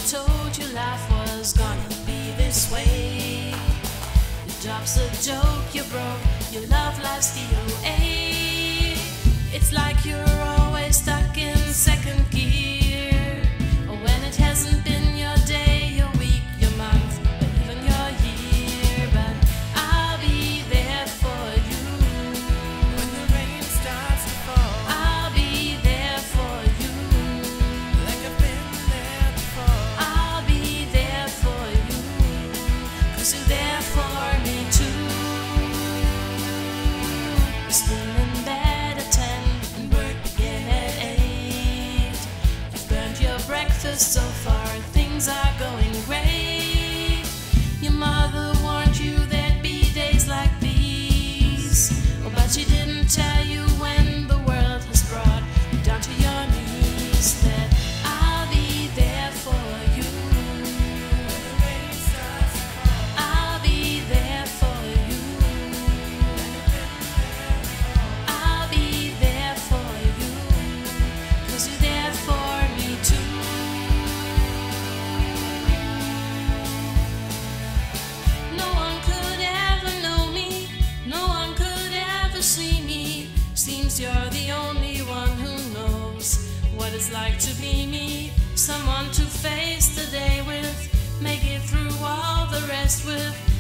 told you life was gonna be this way. Your job's a joke, you're broke, your love life's DOA. It's like you're always stuck in second gear, or when it hasn't been your day, your week, your month, or even your year. But I'll be there for you When the rain starts to fall, I'll be there for you. like I've been there before. I'll be there for you, 'cause you're there for me too. You're still in bed at 10 and work again at 8. You've burned your breakfast so far, things are going great. Your mother warned you there'd be days like these, oh, but she didn't tell you when the world has brought you down to your knees that I'll be there for you. When the rain starts to fall, I'll be there for you. I'll be there for you, 'cause you're there for me too. No one could ever know me, no one could ever see me. Seems you're the only one who knows what it's like to be me. Someone to face the day with, make it through all the rest with.